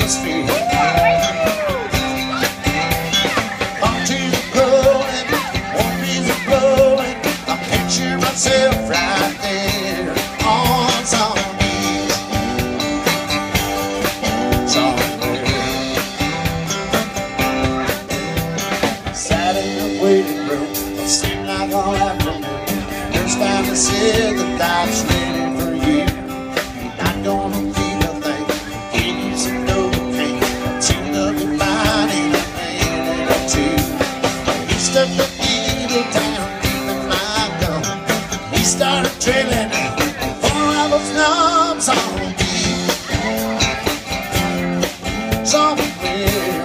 atmosphere. Palm trees are growing, warm breeze are blowing. I picture myself right there on some beach somewhere. Sat in the waiting room, it seemed like all afternoon. Nurse finally said the life's ready for you. You're not gonna feel a thing, give you some Novocaine, tune up your mind in a minute or two. He stuck the needle down deep in my gum. He started drilling 4 hours numb on deep somewhere.